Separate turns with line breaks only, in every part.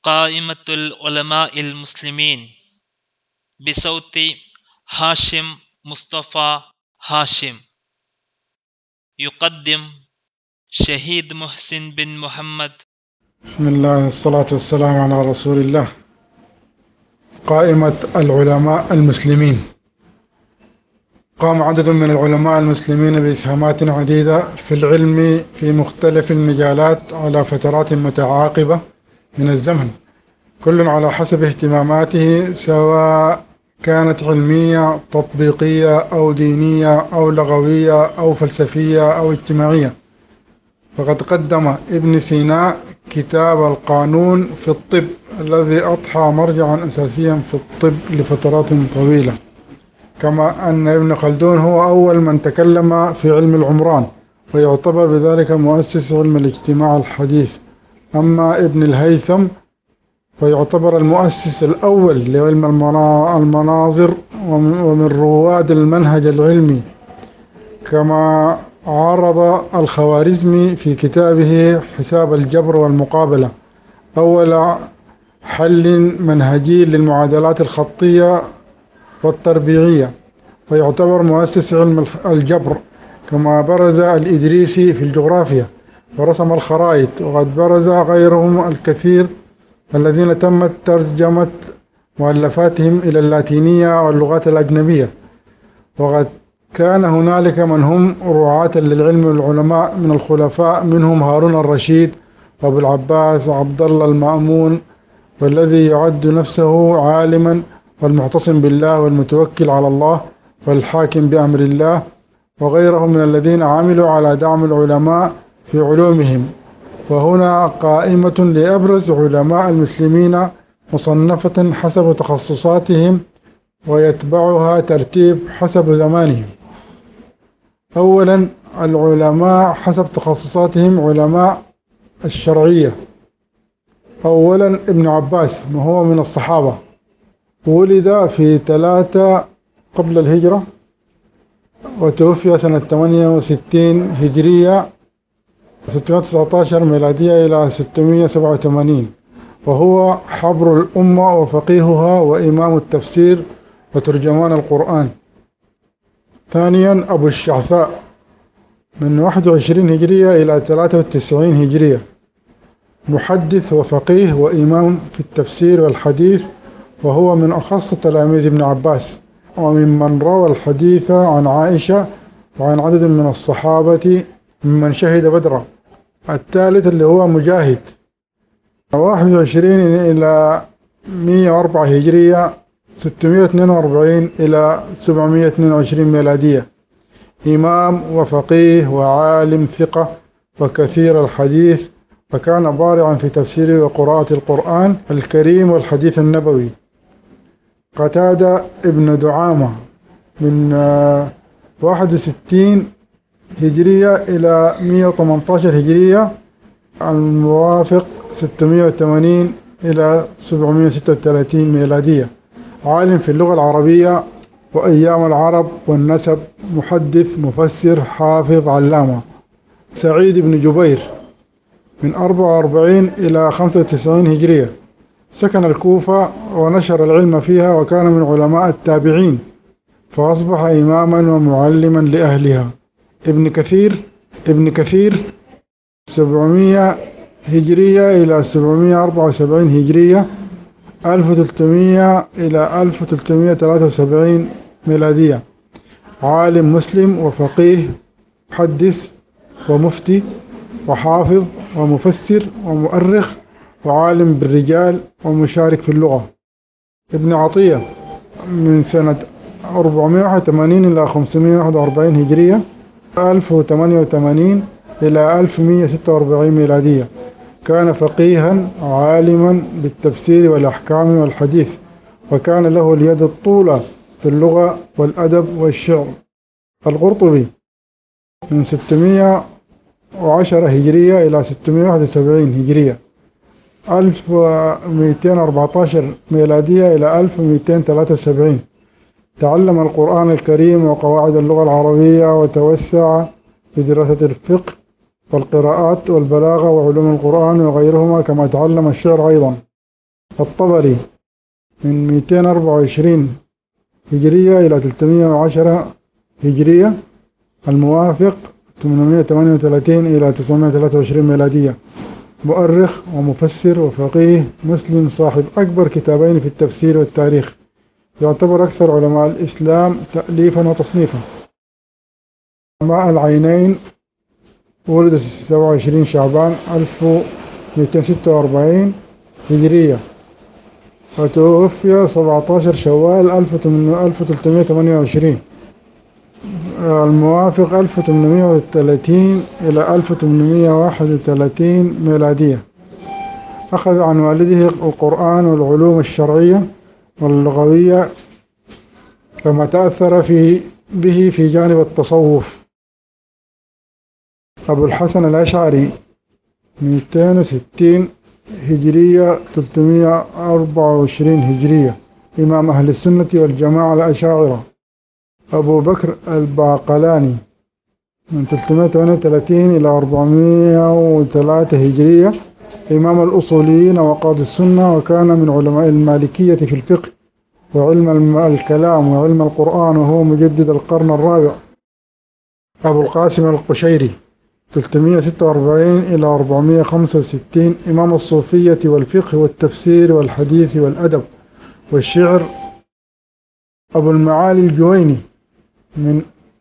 قائمة العلماء المسلمين بصوت هاشم مصطفى هاشم. يقدم شهيد محسن بن محمد.
بسم الله، الصلاة والسلام على رسول الله. قائمة العلماء المسلمين. قام عدد من العلماء المسلمين بإسهامات عديدة في العلم في مختلف المجالات على فترات متعاقبة من الزمن، كل على حسب اهتماماته، سواء كانت علمية تطبيقية أو دينية أو لغوية أو فلسفية أو اجتماعية. فقد قدم ابن سينا كتاب القانون في الطب الذي أضحى مرجعا أساسيا في الطب لفترات طويلة، كما أن ابن خلدون هو أول من تكلم في علم العمران ويعتبر بذلك مؤسس علم الاجتماع الحديث. أما ابن الهيثم فيعتبر المؤسس الأول لعلم المناظر ومن رواد المنهج العلمي، كما عرض الخوارزمي في كتابه حساب الجبر والمقابلة أول حل منهجي للمعادلات الخطية والتربيعية، ويعتبر مؤسس علم الجبر. كما برز الإدريسي في الجغرافيا ورسم الخرائط، وقد برز غيرهم الكثير الذين تمت ترجمة مؤلفاتهم إلى اللاتينية واللغات الأجنبية. وقد كان هنالك من هم رعاة للعلم والعلماء من الخلفاء، منهم هارون الرشيد وأبو العباس عبد الله المأمون، والذي يعد نفسه عالما والمعتصم بالله والمتوكل على الله والحاكم بأمر الله، وغيرهم من الذين عملوا على دعم العلماء في علومهم. وهنا قائمة لأبرز علماء المسلمين مصنفة حسب تخصصاتهم، ويتبعها ترتيب حسب زمانهم. أولا العلماء حسب تخصصاتهم. علماء الشرعية: أولا ابن عباس، وهو من الصحابة، ولد في 3 قبل الهجرة وتوفي سنة 68 هجرية، 619 ميلادية إلى 687، وهو حبر الأمة وفقيهها وإمام التفسير وترجمان القرآن. ثانيا أبو الشعثاء، من 21 هجرية إلى 93 هجرية، محدث وفقيه وإمام في التفسير والحديث، وهو من أخص تلاميذ ابن عباس، وممن روى الحديث عن عائشة وعن عدد من الصحابة ممن شهد بدرا. الثالث اللي هو مجاهد، 21 إلى 104 هجرية، 642 إلى 722 ميلادية، إمام وفقيه وعالم ثقة وكثير الحديث، وكان بارعا في تفسير وقراءة القرآن الكريم والحديث النبوي. قتادة ابن دعامة، من 61 هجرية إلى 118 هجرية، الموافق 680 إلى 736 ميلادية، عالم في اللغة العربية وأيام العرب والنسب، محدث مفسر حافظ علامة. سعيد بن جبير، من 44 إلى 95 هجرية، سكن الكوفة ونشر العلم فيها، وكان من علماء التابعين، فأصبح إماما ومعلما لأهلها. ابن كثير 700 هجرية إلى 774 هجرية، 1300 إلى 1373 ميلادية، عالم مسلم وفقيه، محدث ومفتي وحافظ ومفسر ومؤرخ وعالم بالرجال ومشارك في اللغة. ابن عطية، من سنة 480 إلى 541 هجرية، 1088 إلى 1146 ميلادية، كان فقيها عالما بالتفسير والأحكام والحديث، وكان له اليد الطولة في اللغة والأدب والشعر. القرطبي، من 610 هجرية إلى 671 هجرية، 1214 ميلادية إلى 1273، تعلم القرآن الكريم وقواعد اللغة العربية، وتوسع في دراسة الفقه والقراءات والبلاغة وعلوم القرآن وغيرهما، كما تعلم الشعر أيضا. الطبري من 224 هجرية إلى 310 هجرية، الموافق 838 إلى 923 ميلادية، مؤرخ ومفسر وفقيه مسلم صاحب أكبر كتابين في التفسير والتاريخ، يعتبر أكثر علماء الإسلام تأليفا وتصنيفا. علماء العينين ولد في 27 شعبان 1246 هجرية، وتوفي 17 شوال 1328، الموافق 1830 إلى 1831 ميلادية. أخذ عن والده القرآن والعلوم الشرعية واللغوية، كما تأثر به في جانب التصوف. أبو الحسن الأشعري 260 هجرية 324 هجرية، إمام أهل السنة والجماعة الأشاعرة. أبو بكر الباقلاني من 338 إلى 403 هجرية، إمام الأصوليين وقاضي السنة، وكان من علماء المالكية في الفقه وعلم الكلام وعلم القرآن، وهو مجدد القرن الرابع. أبو القاسم القشيري 346 إلى 465، إمام الصوفية والفقه والتفسير والحديث والأدب والشعر. أبو المعالي الجويني من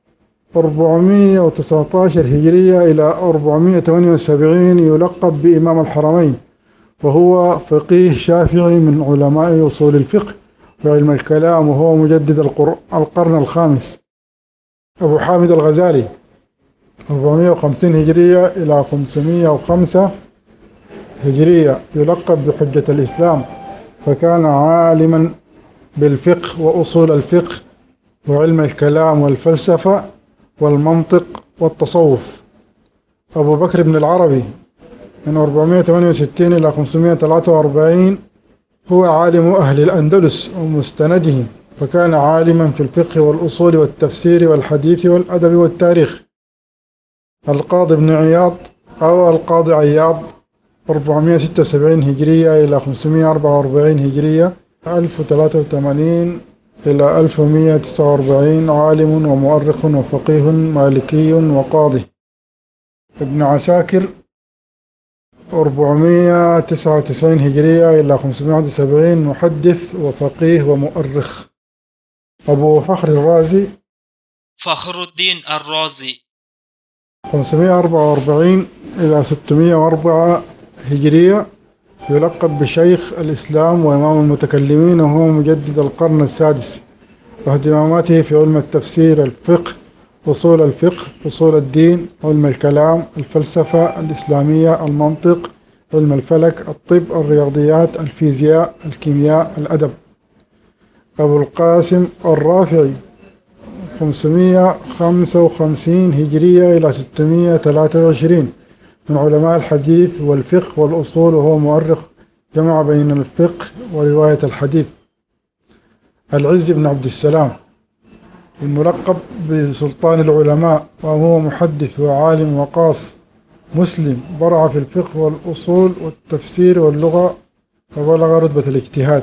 419 هجرية إلى 478، يلقب بإمام الحرمين، وهو فقيه شافعي من علماء أصول الفقه وعلم الكلام، وهو مجدد القرن الخامس. أبو حامد الغزالي 450 هجرية إلى 505 هجرية، يلقب بحجة الإسلام، فكان عالما بالفقه وأصول الفقه وعلم الكلام والفلسفة والمنطق والتصوف. أبو بكر بن العربي من 468 إلى 543، هو عالم أهل الأندلس ومستندهم، فكان عالما في الفقه والأصول والتفسير والحديث والأدب والتاريخ. القاضي بن عياض أو القاضي عياض 476 هجرية إلى 544 هجرية، 1083 إلى 1149، عالم ومؤرخ وفقيه مالكي وقاضي. ابن عساكر 499 هجرية إلى 571، محدث وفقيه ومؤرخ. أبو فخر الرازي
فخر الدين الرازي
544 إلى 604 هجرية، يلقب بشيخ الإسلام وإمام المتكلمين، وهو مجدد القرن السادس، واهتماماته في علم التفسير، الفقه، أصول الفقه، أصول الدين، علم الكلام، الفلسفة الإسلامية، المنطق، علم الفلك، الطب، الرياضيات، الفيزياء، الكيمياء، الأدب. أبو القاسم الرافعي 555 هجرية إلى 623، من علماء الحديث والفقه والأصول، وهو مؤرخ جمع بين الفقه ورواية الحديث. العز بن عبد السلام الملقب بسلطان العلماء، وهو محدث وعالم وقاص مسلم، برع في الفقه والأصول والتفسير واللغة، وبلغ رتبة الاجتهاد.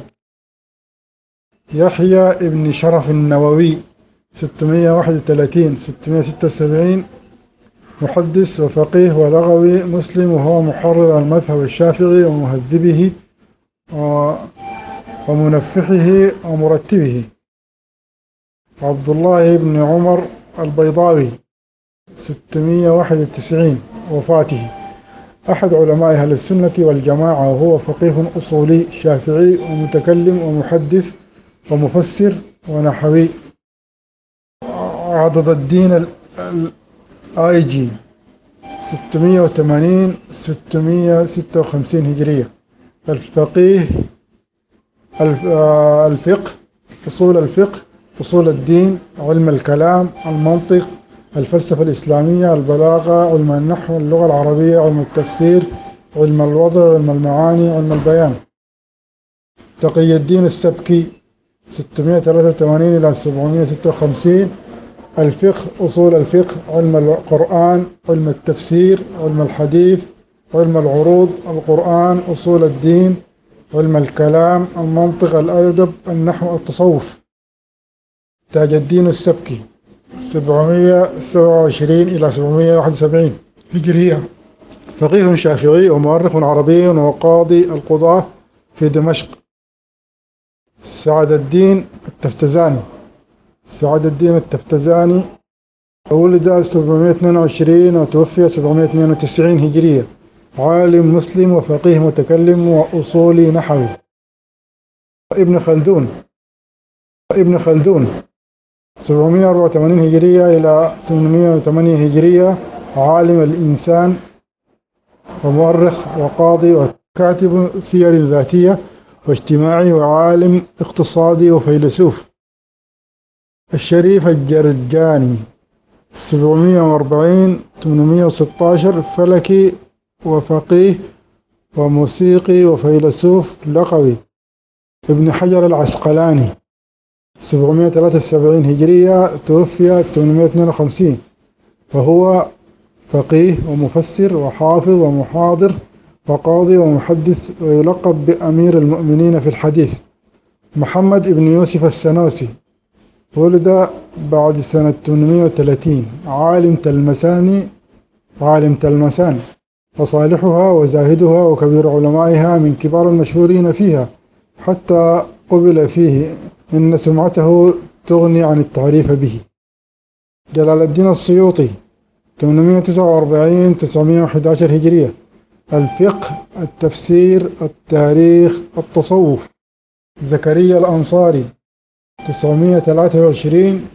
يحيى ابن شرف النووي 631 676، محدث وفقيه ولغوي مسلم، وهو محرر المذهب الشافعي ومهذبه ومنفحه ومرتبه. عبد الله بن عمر البيضاوي 691 وفاته، أحد علماء أهل السنة والجماعة، وهو فقيه أصولي شافعي ومتكلم ومحدث ومفسر ونحوي. عضد الدين الآيجي 680 656 هجرية، الفقيه الفقه، أصول الفقه، أصول الدين، علم الكلام، المنطق، الفلسفة الإسلامية، البلاغة، علم النحو، اللغة العربية، علم التفسير، علم الوضع، علم المعاني، علم البيان. تقي الدين السبكي 683 إلى 756، الفقه، أصول الفقه، علم القرآن، علم التفسير، علم الحديث، علم العروض، القرآن، أصول الدين، علم الكلام، المنطق، الأدب، النحو، التصوف. تاج الدين السبكي 727 إلى 771 هجرية، فقيه شافعي ومؤرخ عربي وقاضي القضاة في دمشق. سعد الدين التفتزاني ولد 722 وتوفي 792 هجرية، عالم مسلم وفقيه متكلم وأصولي نحوي. ابن خلدون 784 هجرية إلى 808 هجرية، عالم الإنسان ومؤرخ وقاضي وكاتب سير ذاتية واجتماعي وعالم اقتصادي وفيلسوف. الشريف الجرجاني 740 816، فلكي وفقيه وموسيقي وفيلسوف لغوي. ابن حجر العسقلاني 773 هجرية، توفي 852، وهو فقيه ومفسر وحافظ ومحاضر وقاضي ومحدث، ويلقب بأمير المؤمنين في الحديث. محمد ابن يوسف السنوسي ولد بعد سنة 830، عالم تلمسان وصالحها وزاهدها وكبير علمائها، من كبار المشهورين فيها، حتى قبل فيه إن سمعته تغني عن التعريف به. جلال الدين السيوطي 849 911 هجرية، الفقه، التفسير، التاريخ، التصوف. زكريا الأنصاري 923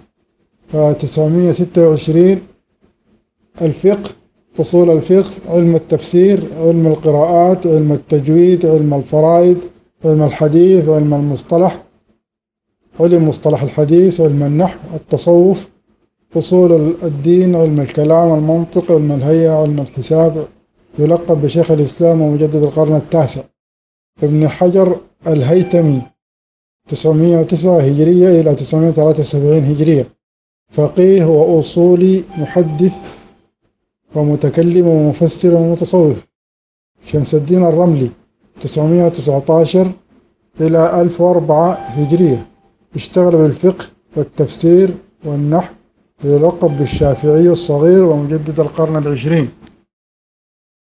926، الفقه، أصول الفقه، علم التفسير، علم القراءات، علم التجويد، علم الفرائض، علم الحديث، علم المصطلح، علم مصطلح الحديث، علم النحو، التصوف، أصول الدين، علم الكلام، المنطق، علم الهيئة، علم الحساب. يلقب بشيخ الإسلام ومجدد القرن التاسع. ابن حجر الهيتمي 909 هجرية إلى 973 هجرية، فقيه وأصولي محدث ومتكلم ومفسر ومتصوف. شمس الدين الرملي 919 إلى 1004 هجرية، اشتغل بالفقه والتفسير والنحو، يلقب بالشافعي الصغير ومجدد القرن العشرين.